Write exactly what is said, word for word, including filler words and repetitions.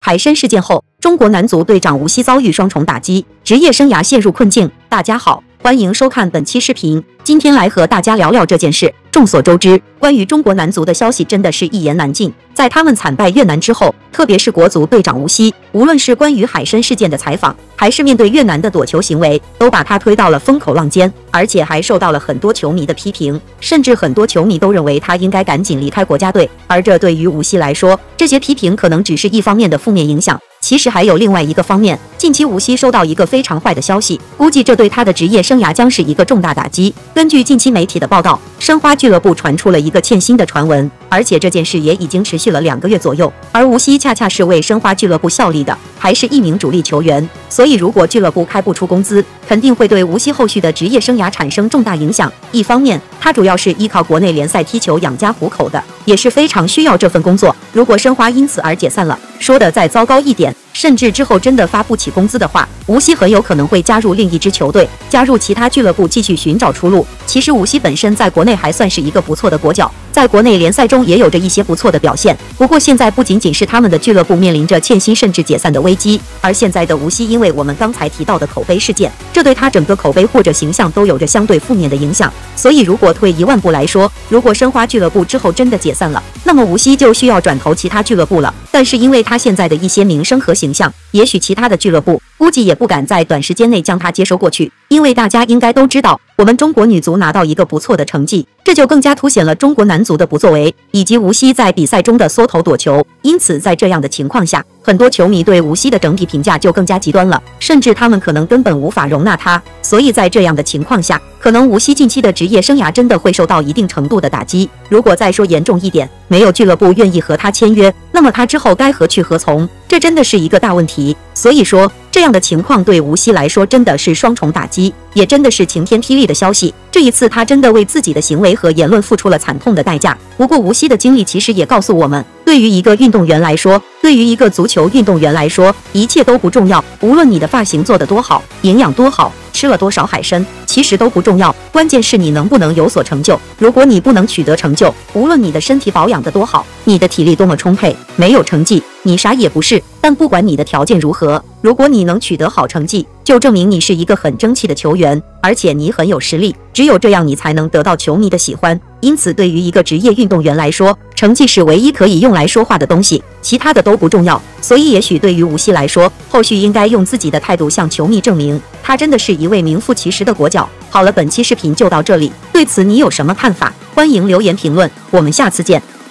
海参事件后，中国男足队长吴曦遭遇双重打击，职业生涯陷入困境。大家好，欢迎收看本期视频。今天来和大家聊聊这件事。众所周知，关于中国男足的消息真的是一言难尽。在他们惨败越南之后，特别是国足队长吴曦，无论是关于海参事件的采访，还是面对越南的躲球行为，都把他推到了风口浪尖，而且还受到了很多球迷的批评，甚至很多球迷都认为他应该赶紧离开国家队。而这对于吴曦来说，这些批评可能只是一方面的负面影响。其实还有另外一个方面，近期吴曦收到一个非常坏的消息，估计这对他的职业生涯将是一个重大打击。根据近期媒体的报道，申花俱乐部传出了一个欠薪的传闻，而且这件事也已经持续了两个月左右。而吴曦恰恰是为申花俱乐部效力的，还是一名主力球员，所以如果俱乐部开不出工资，肯定会对吴曦后续的职业生涯产生重大影响。一方面，他主要是依靠国内联赛踢球养家糊口的，也是非常需要这份工作。如果申花因此而解散了，说的再糟糕一点，甚至之后真的发不起工资的话，吴曦很有可能会加入另一支球队，加入其他俱乐部继续寻找出路。其实吴曦本身在国内还算是一个不错的国脚，在国内联赛中也有着一些不错的表现。不过现在不仅仅是他们的俱乐部面临着欠薪甚至解散的危机，而现在的吴曦因为我们刚才提到的口碑事件，这对他整个口碑或者形象都有着相对负面的影响。所以如果退一万步来说，如果申花俱乐部之后真的解散了，那么吴曦就需要转投其他俱乐部了。但是因为他现在的一些名声和形象，也许其他的俱乐部估计也不敢在短时间内将他接收过去，因为大家应该都知道，我们中国女足拿到一个不错的成绩，这就更加凸显了中国男足的不作为，以及吴曦在比赛中的缩头躲球。因此在这样的情况下，很多球迷对吴曦的整体评价就更加极端了，甚至他们可能根本无法容纳他。所以在这样的情况下，可能吴曦近期的职业生涯真的会受到一定程度的打击。如果再说严重一点，没有俱乐部愿意和他签约，那么他之后该何去何从？这真的是一个大问题。所以说，这样的情况对吴曦来说真的是双重打击，也真的是晴天霹雳的消息。这一次他真的为自己的行为和言论付出了惨痛的代价。不过吴曦的经历其实也告诉我们，对于一个运动员来说，对于一个足球运动员来说，一切都不重要。无论你的发型做得多好，营养多好，吃了多少海参，其实都不重要，关键是你能不能有所成就。如果你不能取得成就，无论你的身体保养得多好，你的体力多么充沛，没有成绩，你啥也不是。但不管你的条件如何，如果你能取得好成绩，就证明你是一个很争气的球员，而且你很有实力。只有这样，你才能得到球迷的喜欢。因此，对于一个职业运动员来说，成绩是唯一可以用来说话的东西，其他的都不重要。所以，也许对于吴曦来说，后续应该用自己的态度向球迷证明，他真的是一位名副其实的国脚。好了，本期视频就到这里，对此你有什么看法？欢迎留言评论，我们下次见。